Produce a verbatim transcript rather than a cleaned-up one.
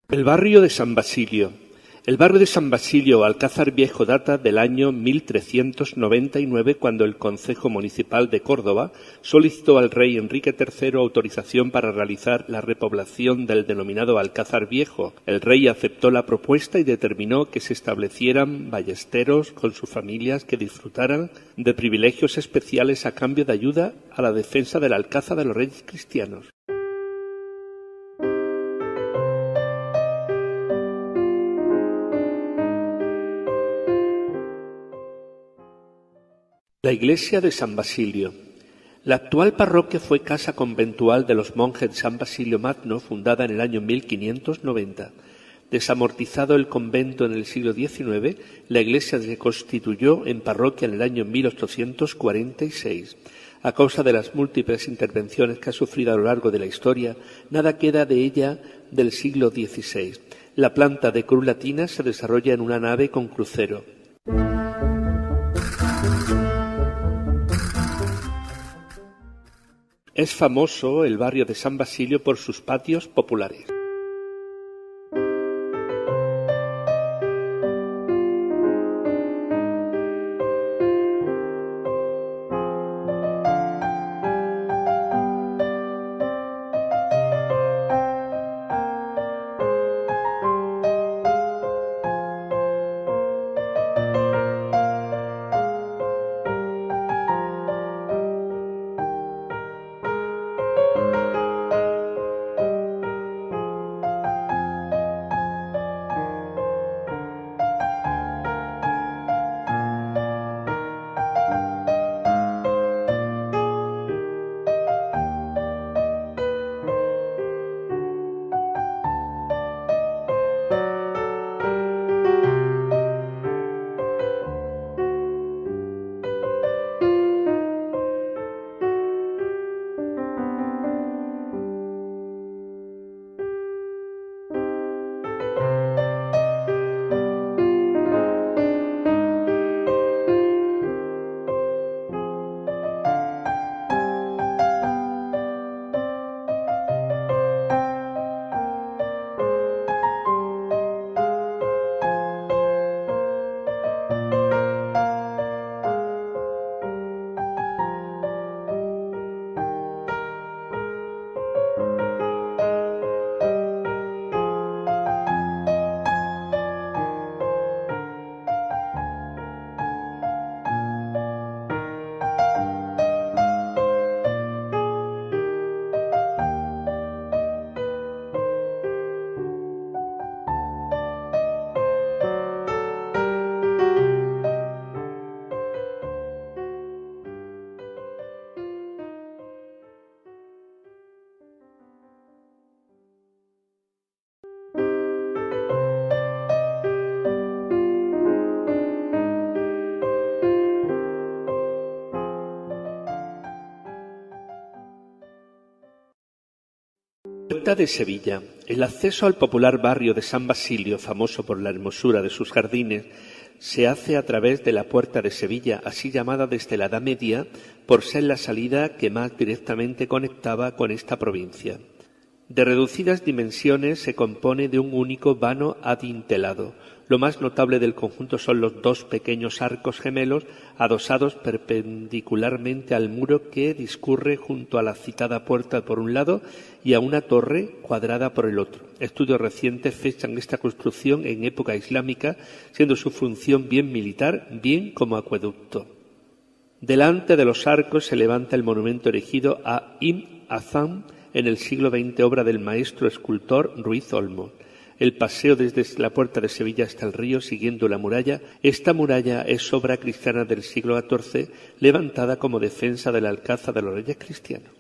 El barrio de San Basilio. El barrio de San Basilio o Alcázar Viejo data del año mil trescientos noventa y nueve, cuando el Concejo Municipal de Córdoba solicitó al rey Enrique tercero autorización para realizar la repoblación del denominado Alcázar Viejo. El rey aceptó la propuesta y determinó que se establecieran ballesteros con sus familias que disfrutaran de privilegios especiales a cambio de ayuda a la defensa del Alcázar de los Reyes Cristianos. La iglesia de San Basilio. La actual parroquia fue casa conventual de los monjes de San Basilio Magno, fundada en el año mil quinientos noventa. Desamortizado el convento en el siglo diecinueve, la iglesia se constituyó en parroquia en el año mil ochocientos cuarenta y seis. A causa de las múltiples intervenciones que ha sufrido a lo largo de la historia, nada queda de ella del siglo dieciséis. La planta de cruz latina se desarrolla en una nave con crucero. Es famoso el barrio de San Basilio por sus patios populares. Puerta de Sevilla. El acceso al popular barrio de San Basilio, famoso por la hermosura de sus jardines, se hace a través de la Puerta de Sevilla, así llamada desde la Edad Media por ser la salida que más directamente conectaba con esta provincia. De reducidas dimensiones, se compone de un único vano adintelado. Lo más notable del conjunto son los dos pequeños arcos gemelos adosados perpendicularmente al muro que discurre junto a la citada puerta por un lado y a una torre cuadrada por el otro. Estudios recientes fechan esta construcción en época islámica, siendo su función bien militar, bien como acueducto. Delante de los arcos se levanta el monumento erigido a Ibn Hazm en el siglo veinte, obra del maestro escultor Ruiz Olmos. El paseo desde la Puerta de Sevilla hasta el río, siguiendo la muralla. Esta muralla es obra cristiana del siglo catorce, levantada como defensa del Alcázar de los Reyes Cristianos.